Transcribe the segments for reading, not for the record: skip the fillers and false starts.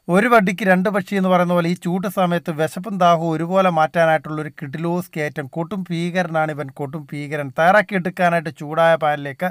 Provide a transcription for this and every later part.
ഒരു വടിക്ക് രണ്ട് പക്ഷി എന്ന് പറയുന്ന പോലെ ഈ ചൂട് സമയത്ത് വിശപ്പും ദാഹവും ഒരുപോലെ മാറ്റാനായിട്ടുള്ള ഒരു കിഡിലോസ് കയറ്റം. കൊട്ടും ഭീകരനാണ് ഇവൻ, കൊട്ടും ഭീകരൻ. തയ്യാറാക്കി എടുക്കാനായിട്ട് ചൂടായ പാനിലേക്ക്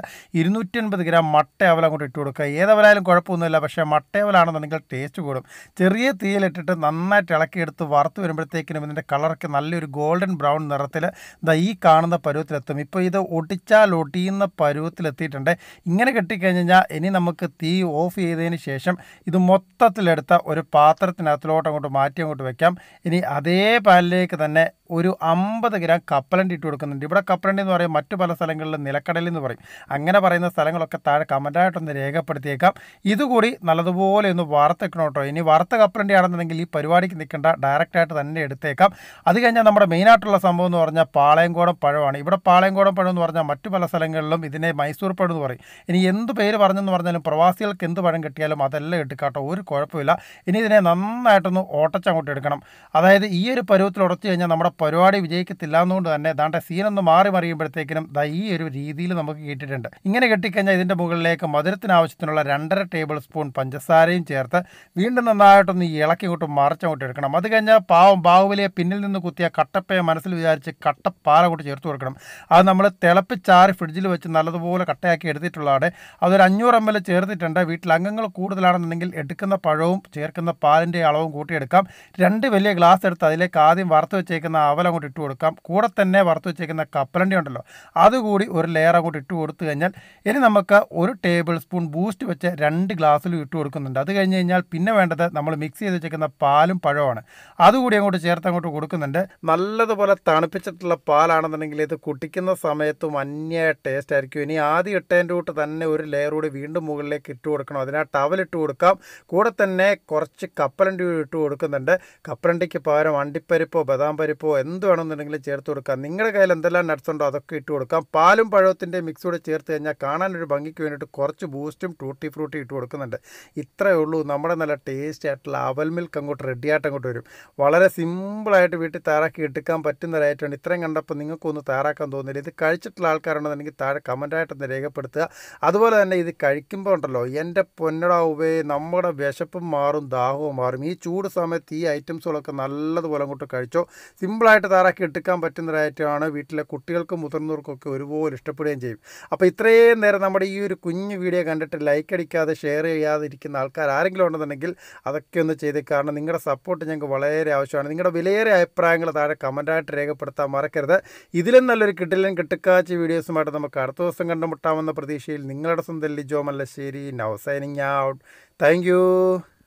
250 ഗ്രാം മട്ടയവല അങ്ങോട്ട് ഇട്ട് കൊടുക്കുക. ഏതവലായാലും കുഴപ്പമൊന്നുമില്ല, പക്ഷേ മട്ടയവലാണെന്നുണ്ടെങ്കിൽ ടേസ്റ്റ് കൂടും. ചെറിയ തീയിലിട്ടിട്ട് നന്നായിട്ട് ഇളക്കിയെടുത്ത് വറുത്ത് വരുമ്പോഴത്തേക്കിനും ഇതിൻ്റെ കളറൊക്കെ നല്ലൊരു ഗോൾഡൻ ബ്രൗൺ നിറത്തിൽ ഈ കാണുന്ന പരുവത്തിലെത്തും. ഇപ്പോൾ ഇത് ഒടിച്ചാൽ ഒടിയുന്ന പരുവത്തിലെത്തിയിട്ടുണ്ട്. ഇങ്ങനെ കെട്ടിക്കഴിഞ്ഞാൽ ഇനി നമുക്ക് തീ ഓഫ് ചെയ്തതിന് ശേഷം ഇത് മൊത്തത്തിലെടുത്ത ഒരു പാത്രത്തിനകത്തിലോട്ട് അങ്ങോട്ട് മാറ്റി അങ്ങോട്ട് വെക്കാം. ഇനി അതേ പാനിലേക്ക് തന്നെ ഒരു 50 ഗ്രാം കപ്പലണ്ടി ഇട്ട് കൊടുക്കുന്നുണ്ട്. ഇവിടെ കപ്പലണ്ടി എന്ന് പറയും, മറ്റു പല സ്ഥലങ്ങളിലും നിലക്കടലിൽ എന്ന് പറയും. അങ്ങനെ പറയുന്ന സ്ഥലങ്ങളൊക്കെ താഴെ കമൻറ്റായിട്ടൊന്ന് രേഖപ്പെടുത്തിയേക്കാം. ഇതുകൂടി നല്ലതുപോലെ ഒന്ന് വറുത്തെക്കണം കേട്ടോ. ഇനി വറുത്ത കപ്പലണ്ടി ആണെന്നുണ്ടെങ്കിൽ ഈ പരിപാടിക്ക് നിൽക്കേണ്ട, ഡയറക്റ്റായിട്ട് തന്നെ എടുത്തേക്കാം. അത് കഴിഞ്ഞാൽ നമ്മുടെ മെയിനായിട്ടുള്ള സംഭവം എന്ന് പറഞ്ഞാൽ പാളയംകോടൻ പഴമാണ്. ഇവിടെ പാളയംകോടൻ പഴം എന്ന് പറഞ്ഞാൽ മറ്റു പല സ്ഥലങ്ങളിലും ഇതിനെ മൈസൂർ പഴം എന്ന് പറയും. ഇനി എന്ത് പേര് പറഞ്ഞെന്ന് പറഞ്ഞാലും പ്രവാസികൾക്ക് എന്ത് പഴം കിട്ടിയാലും അതെല്ലാം എടുക്കാട്ടോ, ഒരു കുഴപ്പമില്ല. ഇനി ഇതിനെ നന്നായിട്ടൊന്ന് ഓട്ടച്ചങ്ങോട്ട് എടുക്കണം. അതായത് ഈ ഒരു പരുവത്തിൽ ഉടച്ചു കഴിഞ്ഞാൽ നമ്മുടെ പരിപാടി വിജയിക്കത്തില്ല എന്നുകൊണ്ട് തന്നെ ദാണ്ട സീനൊന്ന് മാറി മറിയുമ്പോഴത്തേക്കിനും ഈ ഒരു രീതിയിൽ നമുക്ക് കിട്ടിയിട്ടുണ്ട്. ഇങ്ങനെ കെട്ടിക്കഴിഞ്ഞാൽ ഇതിൻ്റെ മുകളിലേക്ക് മധുരത്തിന് ആവശ്യത്തിനുള്ള 2.5 ടേബിൾ സ്പൂൺ പഞ്ചസാരയും ചേർത്ത് വീണ്ടും നന്നായിട്ടൊന്ന് ഇളക്കി ഇങ്ങോട്ട് മറിച്ചങ്ങോട്ട് എടുക്കണം. അത് കഴിഞ്ഞാൽ ബാഹുബലിയെ പിന്നിൽ നിന്ന് കുത്തിയ കട്ടപ്പയെ മനസ്സിൽ വിചാരിച്ച് കട്ടപ്പാല കൂട്ടി ചേർത്ത് കൊടുക്കണം. അത് നമ്മൾ തിളപ്പിച്ചാറി ഫ്രിഡ്ജിൽ വെച്ച് നല്ലതുപോലെ കട്ടയാക്കി എടുത്തിട്ടുള്ളതാണ്. അതൊരു 500 ml ചേർത്തിട്ടുണ്ട്. വീട്ടിൽ അംഗങ്ങൾ കൂടുതലാണെന്നുണ്ടെങ്കിൽ എടുക്കുന്ന പഴവും ചേർക്കുന്ന പാലിൻ്റെ അളവും കൂട്ടിയെടുക്കാം. 2 വലിയ ഗ്ലാസ് എടുത്ത് അതിലേക്ക് ആദ്യം വറുത്ത് വെച്ചേക്കുന്ന അവൽ അങ്ങോട്ട് ഇട്ട് കൊടുക്കാം. കൂടെ തന്നെ വറുത്ത് വെച്ചേക്കുന്ന കപ്പലണ്ടി ഉണ്ടല്ലോ, അതുകൂടി ഒരു ലെയർ അങ്ങോട്ട് ഇട്ട് കൊടുത്തു കഴിഞ്ഞാൽ ഇനി നമുക്ക് 1 ടേബിൾ സ്പൂൺ ബൂസ്റ്റ് വെച്ച് 2 ഗ്ലാസ്സിലും ഇട്ട് കൊടുക്കുന്നുണ്ട്. അത് കഴിഞ്ഞ് കഴിഞ്ഞാൽ പിന്നെ വേണ്ടത് നമ്മൾ മിക്സ് ചെയ്ത് വെച്ചേക്കുന്ന പാലും പഴമാണ്. അതുകൂടി അങ്ങോട്ട് ചേർത്ത് അങ്ങോട്ട് കൊടുക്കുന്നുണ്ട്. നല്ലതുപോലെ തണുപ്പിച്ചിട്ടുള്ള പാലാണെന്നുണ്ടെങ്കിൽ ഇത് കുടിക്കുന്ന സമയത്ത് മഞ്ഞ ടേസ്റ്റ് ആയിരിക്കും. ഇനി ആദ്യം ഇട്ടതിൻ്റെ കൂട്ട് തന്നെ ഒരു ലെയർ കൂടി വീണ്ടും മുകളിലേക്ക് ഇട്ട് കൊടുക്കണം. അതിനായിട്ട് അവലിട്ട് കൊടുക്കാം. കൂടെ തന്നെ കുറച്ച് കപ്പലണ്ടി ഇട്ട് കൊടുക്കുന്നുണ്ട്. കപ്പലണ്ടിക്ക് പകരം അണ്ടിപ്പരിപ്പോ ബദാം പരിപ്പോ എന്ത് വേണമെന്നുണ്ടെങ്കിലും ചേർത്ത് കൊടുക്കാം. നിങ്ങളുടെ കയ്യിൽ എന്തെല്ലാം നട്ട്സ് ഉണ്ടോ അതൊക്കെ ഇട്ട് കൊടുക്കാം. പാലും പഴത്തിൻ്റെ മിക്സ് കൂടെ ചേർത്ത് കഴിഞ്ഞാൽ കാണാനൊരു ഭംഗിക്ക് വേണ്ടിയിട്ട് കുറച്ച് ബൂസ്റ്റും ടൂട്ടി ഫ്രൂട്ടി ഇട്ട് കൊടുക്കുന്നുണ്ട്. ഇത്രയേ ഉള്ളൂ, നമ്മുടെ നല്ല ടേസ്റ്റ് ആയിട്ടുള്ള അവൽ മിൽക്ക് അങ്ങോട്ട് റെഡിയായിട്ട് അങ്ങോട്ട് വരും. വളരെ സിമ്പിളായിട്ട് വീട്ടിൽ തയ്യാറാക്കി എടുക്കാൻ പറ്റുന്ന ഒരു ഐറ്റമാണ്. ഇത്രയും കണ്ടപ്പോൾ നിങ്ങൾക്കൊന്ന് തയ്യാറാക്കാൻ തോന്നില്ല. ഇത് കഴിച്ചിട്ടുള്ള ആൾക്കാരുണ്ടെന്നുണ്ടെങ്കിൽ താഴെ കമൻറ്റായിട്ടൊന്ന് രേഖപ്പെടുത്തുക. അതുപോലെ തന്നെ ഇത് കഴിക്കുമ്പോൾ ഉണ്ടല്ലോ, എൻ്റെ പൊന്നടാവേ, നമ്മുടെ വിശപ്പും മാറും ദാഹവും മാറും. ഈ ചൂട് സമയത്ത് ഈ ഐറ്റംസുകളൊക്കെ നല്ലതുപോലെ അങ്ങോട്ട് കഴിച്ചോ. സിമ്പിളായിട്ട് തയ്യാറാക്കി എടുക്കാൻ പറ്റുന്ന ഒരു ഐറ്റമാണ്. വീട്ടിലെ കുട്ടികൾക്കും മുതിർന്നവർക്കൊക്കെ ഒരുപോലെ ഇഷ്ടപ്പെടുകയും ചെയ്യും. അപ്പോൾ ഇത്രയും നേരം നമ്മുടെ ഈ ഒരു കുഞ്ഞു വീഡിയോ കണ്ടിട്ട് ലൈക്ക് അടിക്കാതെ ഷെയർ ചെയ്യാതെ ഇരിക്കുന്ന ആൾക്കാർ ആരെങ്കിലും ഉണ്ടെന്നുണ്ടെങ്കിൽ അതൊക്കെ ഒന്ന് ചെയ്തേ. കാരണം നിങ്ങളുടെ സപ്പോർട്ട് ഞങ്ങൾക്ക് വളരെ ആവശ്യമാണ്. നിങ്ങളുടെ വിലയേറിയ അഭിപ്രായങ്ങൾ താഴെ കമൻറ്റായിട്ട് രേഖപ്പെടുത്താൻ മറക്കരുത്. ഇതിലും നല്ലൊരു കിട്ടിക്കാച്ച വീഡിയോസുമായിട്ട് നമുക്ക് അടുത്ത ദിവസം കണ്ടുമുട്ടാമെന്ന പ്രതീക്ഷയിൽ നിങ്ങളുടെ സ്വന്തം Lijo Mallassery, now signing out. Thank U.